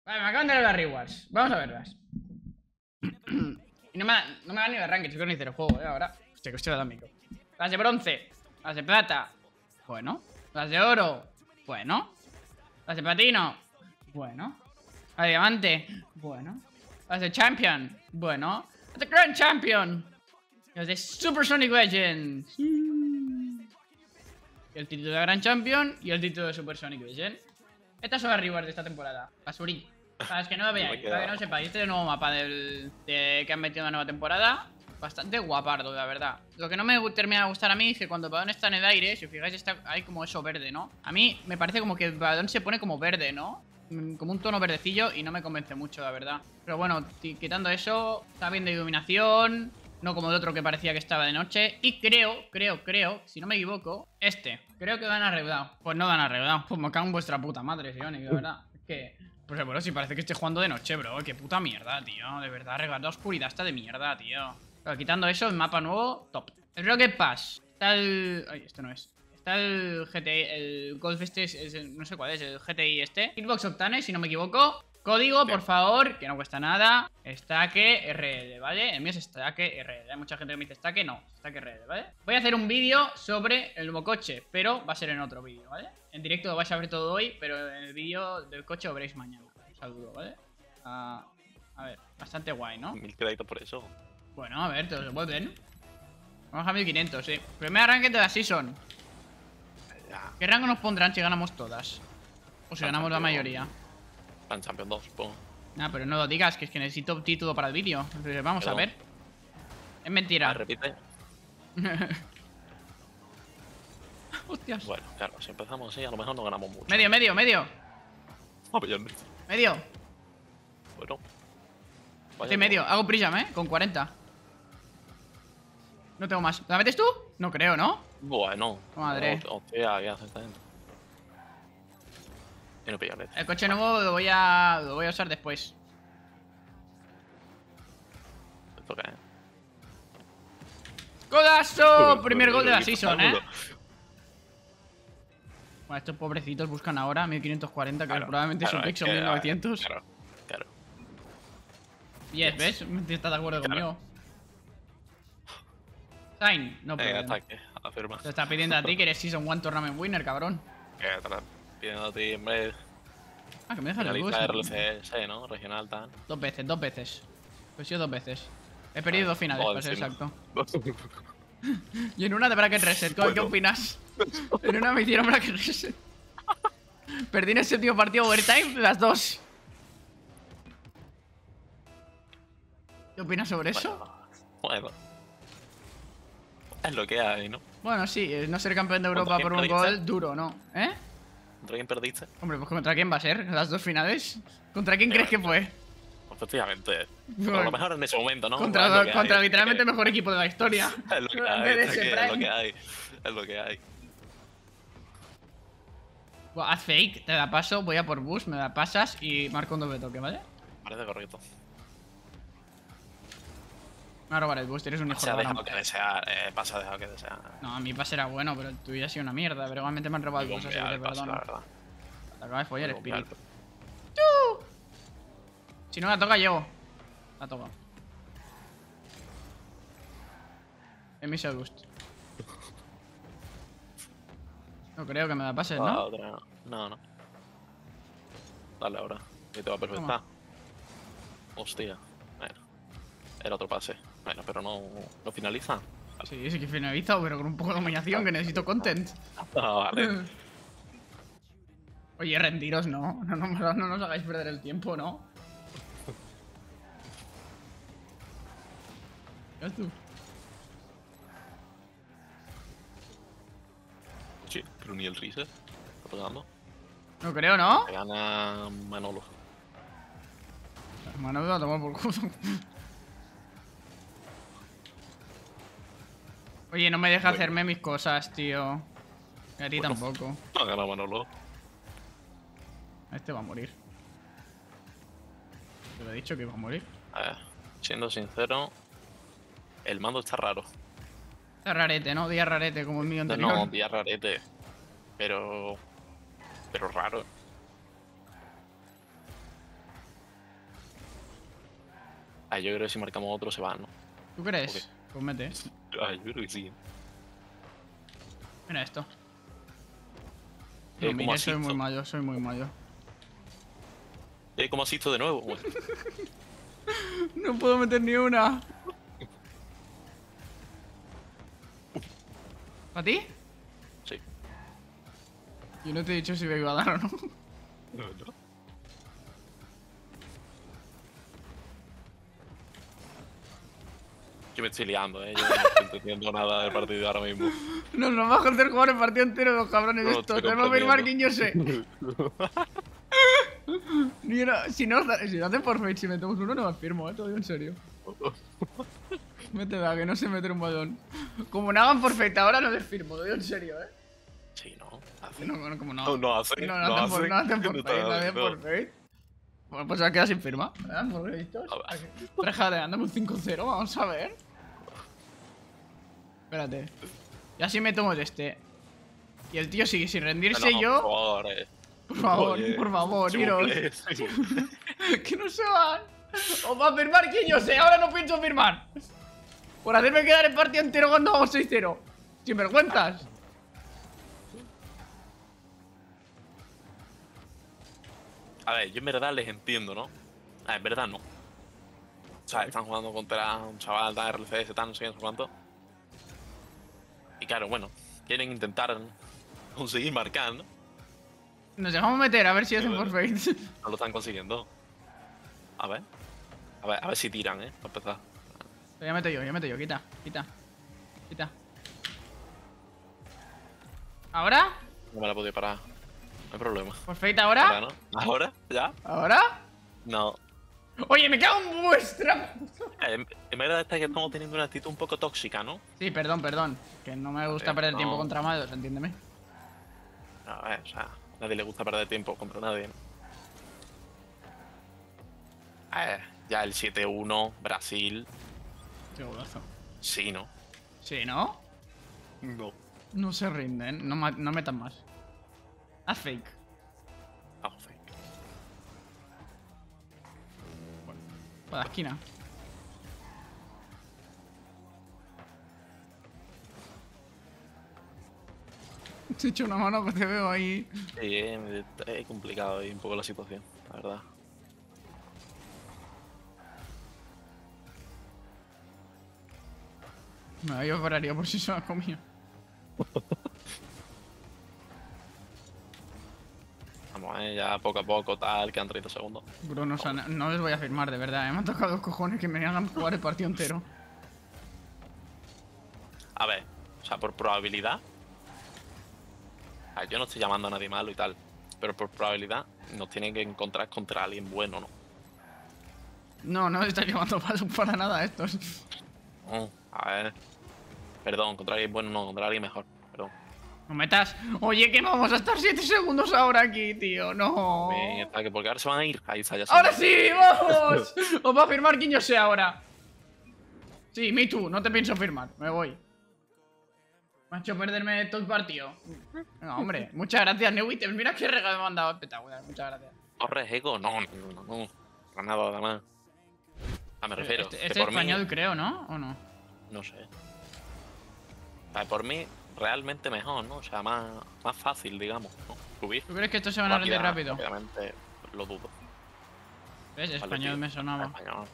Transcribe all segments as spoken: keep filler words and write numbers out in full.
Vale, me acaban de dar las rewards. Vamos a verlas. Y no me, da, no me dan ni de ranked, chicos, ni cero juego, ¿eh? Ahora. Hostia, que estoy adámico. Las de bronce. Las de plata. Bueno. Las de oro. Bueno. Las de platino. Bueno. Las de diamante. Bueno. Las de champion. Bueno. Las de grand champion. Las de Supersonic Legends. Y el título de Grand Champion y el título de Supersonic Legend. Estas son las rewards de esta temporada. Basurín. Para los que no lo veáis, para que no lo sepáis. Este es el nuevo mapa del, de, que han metido en la nueva temporada. Bastante guapardo, la verdad. Lo que no me termina de gustar a mí es que cuando el balón está en el aire, si os fijáis, está, hay como eso verde, ¿no? A mí me parece como que el balón se pone como verde, ¿no? Como un tono verdecillo y no me convence mucho, la verdad. Pero bueno, quitando eso, está bien de iluminación. No como el otro que parecía que estaba de noche. Y creo, creo, creo, si no me equivoco, este. Creo que lo han arreglado. Pues no lo han arreglado. Pues me cago en vuestra puta madre, Sionic, de verdad. Es que... Pues bueno, si parece que estoy jugando de noche, bro. Qué puta mierda, tío. De verdad, arreglar la oscuridad está de mierda, tío. Pero quitando eso, el mapa nuevo, top. El Rocket Pass. Está el... Ay, esto no es. Está el G T I, el Golf este, es, es el, no sé cuál es, el G T I este. Xbox Octane, si no me equivoco. Código, por favor, que no cuesta nada. Stake R L, ¿vale? El mío es Stake R L. Hay mucha gente que me dice Stake, no. Stake R L, ¿vale? Voy a hacer un vídeo sobre el nuevo coche, pero va a ser en otro vídeo, ¿vale? En directo lo vais a ver todo hoy, pero en el vídeo del coche lo veréis mañana. Un saludo, ¿vale? Uh, a ver, bastante guay, ¿no? Mil créditos por eso. Bueno, a ver, te los devuelven. Vamos a mil quinientos, sí. Primer arranque de la season. Ya. ¿Qué rango nos pondrán si ganamos todas? O si ganamos la mayoría. Plan Champion dos, supongo. Nah, pero no lo digas, que es que necesito título para el vídeo. Entonces, vamos Perdón. a ver. Es mentira. Ah, repite. Hostias. Bueno, claro, si empezamos así, a lo mejor no ganamos mucho. Medio, medio, medio. Ah, pues ya no. Medio. Bueno. Estoy medio. Hago Prism, ¿eh? Con cuarenta. No tengo más. ¿La metes tú? No creo, ¿no? Bueno. Madre. Hostia, ¿qué haces esta gente? Y no pillaré. El coche nuevo lo voy a... Lo voy a usar después. ¿Esto qué es? ¡Golazo! Primer gol de la season, ¿eh? Bueno, estos pobrecitos buscan ahora mil quinientos cuarenta, que Claro, probablemente claro, su pick es son que, mil novecientos. Claro, claro. Yes, ¿ves? Estás de acuerdo conmigo. Sign, no Eh, puedo. ataque, a la firma. Te está pidiendo a ti que eres Season one Tournament Winner, cabrón. Que te la pidiendo a ti, hombre. Ah, que me dejas el Finalista de boost. R L C S, ¿no? Regional, tal. Dos veces, dos veces. Pues yo dos veces. He perdido dos finales, para ser exacto. Y en una de Bracket Reset, ¿qué Bueno. opinas? En una me hicieron Bracket Reset. Perdí en el séptimo partido overtime, las dos. ¿Qué opinas sobre eso? Bueno, bueno. Es lo que hay, ¿no? Bueno, sí, eh, no ser campeón de Europa por ¿Contra un quién gol, perdiste? duro, ¿no? ¿Eh? ¿Contra quién perdiste? Hombre, pues ¿contra quién va a ser? ¿Las dos finales? ¿Contra quién crees que fue? Efectivamente. Bueno. Pero a lo mejor en ese momento, ¿no? Contra, Es lo que contra hay, literalmente el es mejor equipo de la historia. que- Es lo que En hay, vez de es, ese que- es lo Prime. que hay. Es lo que hay. Buah, haz fake, te la paso, voy a por boost, me la pasas y marco un doble toque, ¿vale? Parece correcto. Me voy a robar el boost, eres un hijo Se de ha la dejado gran- que desear. Eh, pasa, ha dejado que desear. No, mi pase era bueno, pero el tuyo ha sido una mierda. Pero igualmente me han robado el Muy boost, así que bombeado te el paso, la perdono. verdad. Te acaba de follar el Muy bombeado espíritu. el- Si no la toca, llego. La toca. Es mi boost. No creo que me la pases, La ¿no? otra, no, no. Dale ahora. Y te va a perfectar. Hostia. Bueno. Era otro pase. Bueno, pero no, no finaliza. Sí, sí que finaliza, pero con un poco de dominación, que necesito content. Ah, vale. Oye, rendiros, ¿no? No, no, no, no nos hagáis perder el tiempo, ¿no? ¿Qué haces tú? Sí, pero ni el reset. Está pegando. No creo, ¿no? Te gana Manolo. Hermano, me va a tomar por culo. Oye, no me deja Bueno. hacerme mis cosas, tío. Y a ti Bueno. tampoco. No ha ganado Manolo. Este va a morir. Te lo he dicho que va a morir. A ver, siendo sincero, el mando está raro. Está rarete, ¿no? Día rarete, como el mío No, anterior. no, día rarete. Pero. Pero raro. Ah, yo creo que si marcamos otro se van, ¿no? ¿Tú crees? Ok. Pues mete. Ah, yo creo que sí. Mira esto. Eh, No, ¿cómo mire, soy asisto? muy mayo, soy muy mayo. Eh, ¿Cómo asisto de nuevo? Bueno, No puedo meter ni una. ¿Para ti? sí. Yo no te he dicho si me iba a dar o no. No, no. Yo me estoy liando, eh. Yo no estoy entendiendo nada del partido ahora mismo. No, nos va a joder jugar el partido entero los cabrones No lo estos. estoy Te va a firmar comprendiendo. quién yo sé. Ni una- si, no, si no hacen por fake, si metemos uno no me firmo, eh. Te lo digo en serio. Mete da, que no sé meter un balón. Como no hagan por fake ahora no les firmo, te lo digo en serio, eh. Sí, ¿no? Hace. No, no, como no. No, no hace. No, No, no hacen por, hace. no hacen por No fake, no hacen no. por fake. Bueno, pues se va a quedar sin firma. ¿Verdad? Por listos. A ver. Déjate, andame un cinco cero, vamos a ver. Espérate. Y así me tomo de este. Y el tío sigue sin rendirse No, y yo. Por favor, eh. Por favor, Oye, por favor, s'il vous iros. plaît, s'il vous plaît. Que no se van. Os va a firmar quien yo sé, ahora no pienso firmar. Por hacerme quedar el partido entero cuando vamos seis cero. Sin vergüenzas. A ver, yo en verdad les entiendo, ¿no? Ah, en verdad no. O sea, están jugando contra un chaval de R C S, tal, no sé qué, no sé cuánto. Y claro, bueno, quieren intentar conseguir marcar, ¿no? Nos dejamos meter a ver si hacen por fake. No lo están consiguiendo. A ver. A ver, a ver si tiran, ¿eh? Para empezar. Ya meto yo, ya meto yo, quita, quita. Quita. ¿Ahora? No me la he podido parar. No hay problema. ¿Por fake Ahora, ahora? ¿no? ¿Ahora? ¿Ya? ¿Ahora? No. Oye, me cago en vuestra. Eh, en verdad esta es que estamos teniendo una actitud un poco tóxica, ¿no? Sí, perdón, perdón. Que no me gusta ver, perder no. tiempo contra malos, entiéndeme. A ver, o sea, a nadie le gusta perder tiempo contra nadie, ¿no? A ver, ya el siete uno, Brasil. Qué golazo. Sí, ¿no? Sí, ¿no? No. No se rinden, no, ma- no metan más. Haz fake. Ah, fake. Para la esquina. Te he hecho una mano que te veo ahí. Sí, es, es complicado ahí un poco la situación, la verdad. Me yo cobraría por si se lo ha comido. Vamos, eh, ya poco a poco, tal, quedan treinta segundos. Bro, no, o sea, no, no les voy a firmar, de verdad. ¿eh? Me han tocado los cojones que me hagan jugar el partido entero. A ver, o sea, por probabilidad. A ver, yo no estoy llamando a nadie malo y tal, pero por probabilidad nos tienen que encontrar contra alguien bueno, ¿no? No, no me está llevando paso para nada estos. No, a ver. Perdón, contra alguien bueno, no, contra alguien mejor. Perdón. No metas. Oye, que no vamos a estar siete segundos ahora aquí, tío. No. Bien, está, que porque ahora se van a ir. Ahí está, ya se ¡Ahora van. sí! ¡Vamos! Os va a firmar quien yo sea ahora. Sí, me too. No te pienso firmar. Me voy. Me ha hecho perderme todo el partido. No, hombre. Muchas gracias, Newit. Mira qué regalo me han dado. Espectacular. Muchas gracias. ¿Corres, Eco? No, no, no, no, no. Para nada, además. Ah, me refiero. Este, que este por es español, mí, creo, ¿no? ¿O no? no sé. O sea, por mí, realmente mejor, ¿no? O sea, más, más fácil, digamos, ¿no? Subir. ¿Tú crees que estos se van a rendir Rápida- rápido? Rápidamente, lo dudo. ¿Ves? Vale, Español tío. me sonaba. Español.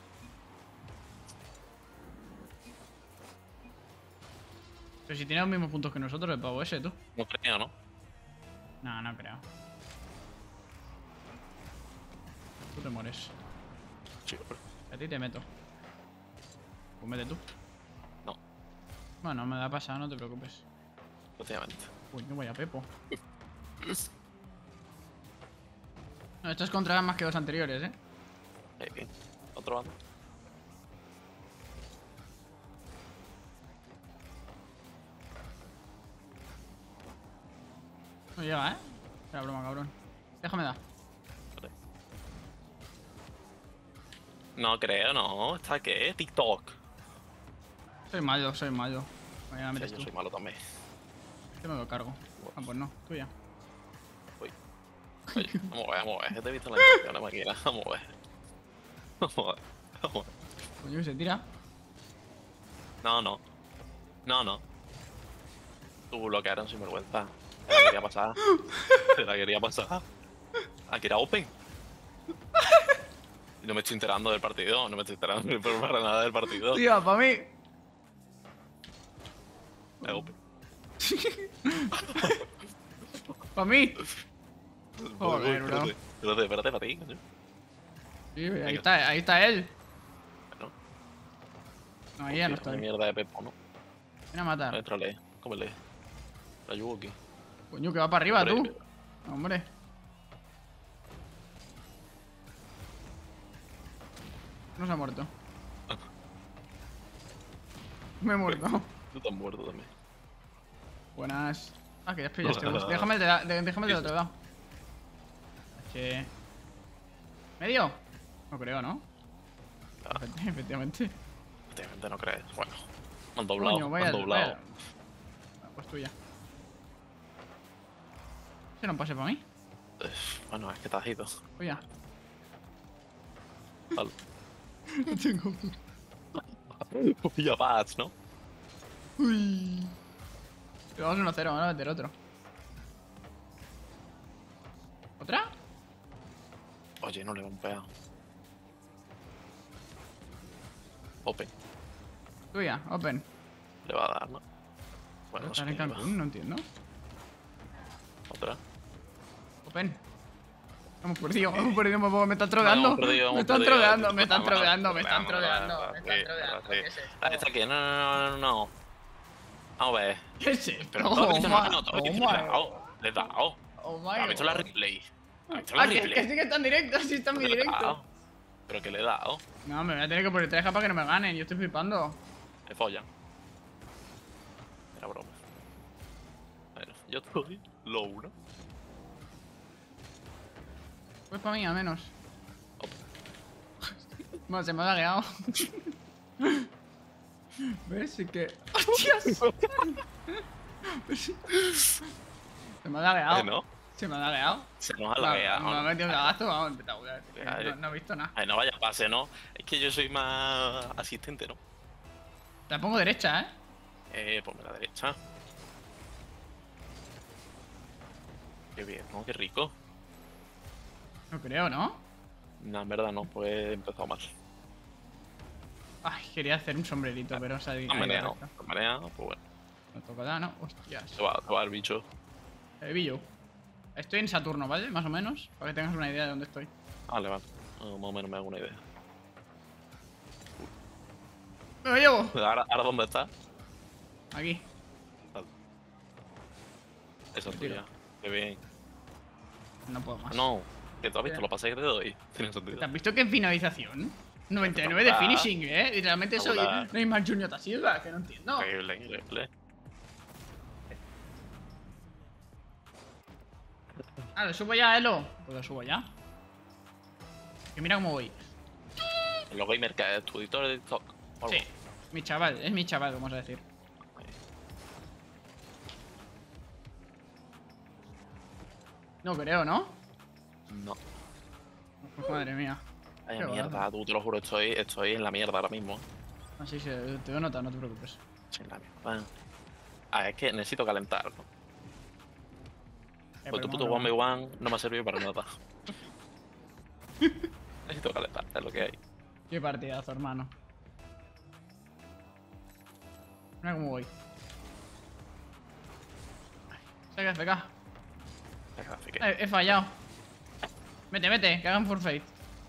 Pero si tiene los mismos puntos que nosotros, el pavo ese, tú. No creo, ¿no? No, no creo. Tú te mueres. Sí, pero- A ti te meto. Pues mete tú. No, Bueno, me da pasado, no te preocupes. efectivamente. Uy, no vaya pepo. No, estos controlan más que los anteriores, ¿eh? Ahí, bien. Otro bando. No llega, ¿eh? Era broma, cabrón. Déjame dar. Vale. No creo, no. ¿Está qué? TikTok. Soy malo, soy malo. Vaya, Sí, metes yo tú. soy malo también. Yo me lo cargo. Ah, pues no, tuya. Uy. Oye, vamos a ver, vamos a ver. Yo te he visto en la intención, no me quieras. Vamos a ver. Vamos a ver. Coño, que se tira. No, no. No, no. Tú bloquearon sin vergüenza. Te la quería pasar. Te la quería pasar. Aquí era open. Y no me estoy enterando del partido. No me estoy enterando para nada del partido. Tío, para mí. Es open. Para mí. Joder, bro. Espérate, espérate, espérate para ti, coño. Sí, ahí Venga. está, ahí está él. Bueno, No, ahí ya no hostia, estoy. mierda de Pepo, ¿no? Viene a matar. Entrale, cómele. La ayudo aquí. Coño, que va para arriba, tú. Hombre, Hombre. No se ha muerto. Me he muerto. Tú te has muerto también. Buenas. Ah, que ya has pillado este bus. Déjame el de, la- de- déjame el del otro lado. H. ¿Medio? No creo, ¿no? Ah, Efecti- Efectivamente. efectivamente no crees. Bueno, me han doblado, Coño, me vaya. han doblado. vaya. Ah, pues tuya. ¿Ese no pase para mí? Eh, Bueno, es que te has ido. Tuya. Vale. No tengo. Ya vas, ¿no? Uy. Pero vamos uno cero, vamos a meter otro. ¿Otra? Oye, no le van pegado. Open. Tuya, open. Le va a dar, ¿no? Bueno, no sé ¿Estás en qué lleva. Cancún? No entiendo. Otra. Open. Hemos perdido, hemos perdido, me, me están troleando. hemos perdido, Me hemos están perdido. troleando, me están Vamos, troleando, me están vamos, troleando, vamos, me están sí, troleando. sí. ¿Qué es Ah, esto? está aquí. No, no, no, no, no. Vamos a ver. ¿Qué es esto? Pero Oh todo lo que se me ha my- notado, oh que le he my- dado. Le he dado. Oh my ¿Has visto la God. replay? ¿Has visto la Ah, que, replay? que sí que está en directo, sí está en mi Pero que le he directo. dado. Pero que le he dado. No, me voy a tener que poner tres para que no me ganen, yo estoy flipando. Me follan. Era broma. Bueno, yo estoy low, ¿no? Pues para mí, al menos. Op. Bueno, se me ha lagueado. ¿Ves? Sí que... ¡Hostias! Se me ha lagueado. Eh, ¿No? Se me ha lagueado. Se nos ha Me ha- lagueado. Me ha ¿no? metido un lagazo, vamos, espectacular. Ay. No, no he visto nada. Ay, no vaya pase, ¿no? Es que yo soy más asistente, ¿no? Te la pongo derecha, ¿eh? Eh, ponme la derecha. Qué bien, ¿no? Qué rico. No creo, ¿no? No, en verdad no, pues he empezado mal. Ay, quería hacer un sombrerito, pero salí. No ahí manea, no. correcto. No manea, pues bueno. No toca nada, ¿no? Hostias. Se va, se va el bicho. Eh, Billo. Estoy en Saturno, ¿vale? Más o menos. Para que tengas una idea de dónde estoy. Vale, vale. No, más o menos me hago una idea. ¡Me lo llevo! ¿Ahora, ahora dónde está? Aquí. Vale. Esa es Tiro. tuya. Qué bien. No puedo más. No, que tú has visto los pases que te doy. Tiene sentido. ¿Te has visto que en finalización? noventa y nueve de Espectacular. finishing, ¿eh? Literalmente soy Espectacular. Neymar Junior da Silva, que no entiendo. Increíble, increíble. Ah, lo subo ya, Elo. Pues lo subo ya. Que mira cómo voy. Los gamer que es tu editor de TikTok. o algo. Sí, mi chaval, es mi chaval, vamos a decir. No creo, ¿no? No. Pues madre mía. Ay, Qué mierda, guapo. tú te lo juro, estoy, estoy en la mierda ahora mismo. Así se te doy nota, no te preocupes. Estoy en la mierda. Ah, es que necesito calentar, ¿no? Eh, Pues pero tu puto vamos, one by one no me ha servido para nada. Necesito calentar, es lo que hay. Qué partidazo, hermano. Mira cómo voy. Saca F K. Así que, Eh, he fallado. Mete, mete, que hagan forfeit.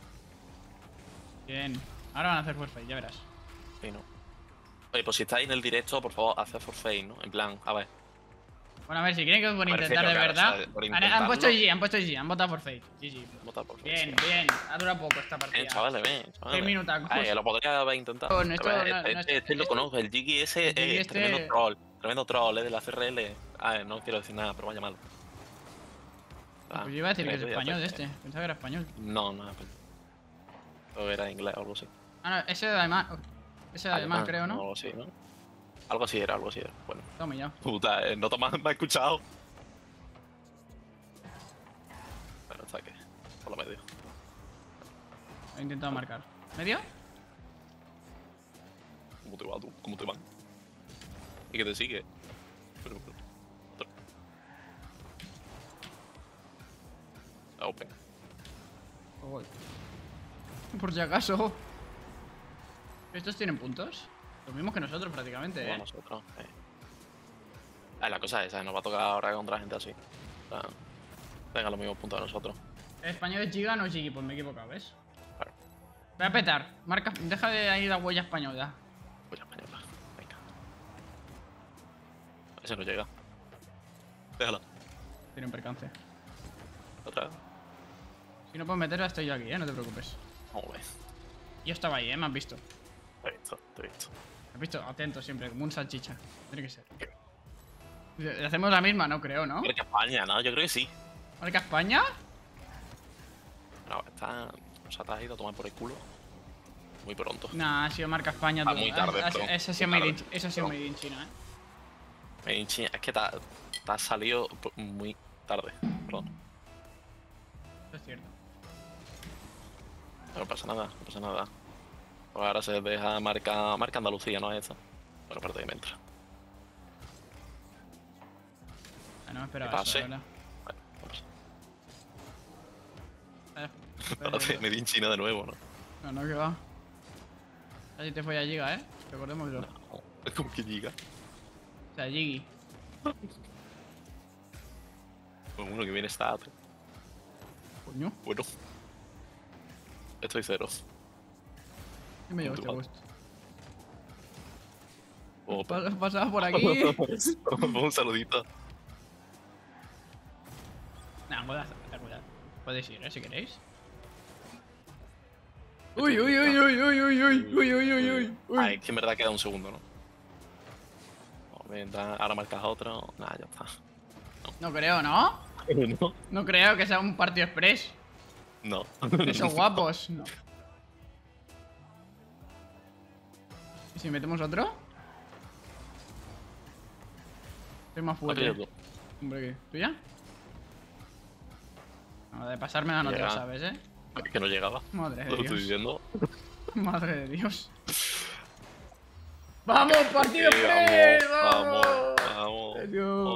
Bien. Ahora van a hacer forfeit, ya verás. sí, no. Oye, pues si estáis en el directo, por favor, haced forfeit, ¿no? En plan, a ver. Bueno, a ver, si quieren que por Me intentar de refiero, claro, verdad. o sea, por han, han puesto intentarlo. G G, han puesto G G, han votado forfeit. G G. Vota por Bien, sí. bien. Ha durado poco esta partida. Bien, chavales, bien, chavales. Seis minutacos. Ay, lo podría haber intentado. Con esto, A ver, no- este, no- este- este lo este- conozco, el Jiggy ese el Jiggy es este- tremendo troll. Tremendo troll, es de la C R L. A ver, no quiero decir nada, pero vaya mal. Pues yo iba a decir que es creo español ya este. Pensaba que era español. No, no, pero era inglés o algo así. Ah, no, ese de alemán. Ese de alemán, creo, O ¿no? algo así, ¿no? Algo así era, algo así era. Bueno, Está humillado. puta, eh, no toma, me ha escuchado. Bueno, está que por lo medio. He intentado marcar. ¿Medio? ¿Cómo te va tú? ¿Cómo te van? ¿Y que te sigue? Pero, pero, pero. La open. Oh. Por si acaso. ¿Estos tienen puntos? Los mismos que nosotros prácticamente, Como eh. nosotros. Eh. Ah, la cosa es esa, nos va a tocar ahora contra gente así. O sea, tenga los mismos puntos de nosotros. ¿El español es Giga o no es Gigi? Pues me he equivocado, ¿ves? Claro. Voy a petar. Marca, deja de ahí la huella española. Pues española. Venga. Ese no llega. Déjala. Tiene un percance. Otra vez. Si no puedes meterla, estoy yo aquí, eh. No te preocupes. Vamos a ver. Yo estaba ahí, eh. Me has visto. Te he visto, te he visto. Me has visto atento siempre, como un salchicha. Tiene que ser. Le hacemos la misma, no creo, ¿no? Creo que España, ¿no? Yo creo que sí. ¿Marca España? No, está. O sea, te has ido a tomar por el culo. Muy pronto. Nah, ha sido marca España. Ah, tú. muy tarde, Ah, ah, perdón. Eso ha sido Muy made in, tarde, eso ha sido perdón. made in China, eh. En China, es que te, ha- te has salido p- muy tarde. Perdón. Eso es cierto. No pasa nada, no pasa nada. Pues ahora se deja marca, marca Andalucía, ¿no es eso? Bueno, aparte de me entra. Ah, no me esperaba Que eso, pase. la verdad. Vale, no pasa. Eh, Espérate, me di en China de nuevo, ¿no? No, no, que va. Casi te fue a Giga, eh. Recordémoslo. No, es como que llega. O sea, Gigi. Pues uno que viene está otro. Coño. Bueno. Estoy cero. ¿Qué me llevo Tu este madre. puesto? Oh, Pa- Pasaba por aquí. un saludito. Nah, cuidado, cuidado. Podéis ir, eh, si queréis. Uy, uy, uy, uy, uy, uy, uy, uy, uy, uy, uy, uy. Ah, es que en verdad queda un segundo, ¿no? No, ven, da- ahora marcas otro. Nah, ya está. No creo, ¿no? No. No creo que sea un partido express. No. Esos guapos, no. ¿Y si metemos otro? Soy más fuerte. Aquello tú. Hombre, ¿qué? ¿Tú ya? No, de pasármela no te lo Llega. sabes, ¿eh? Es que no llegaba. Madre de Lo estoy Dios. diciendo. Madre de Dios. ¡Vamos, partido Sí, express! vamos, ¡Vamos! vamos, vamos. Adiós.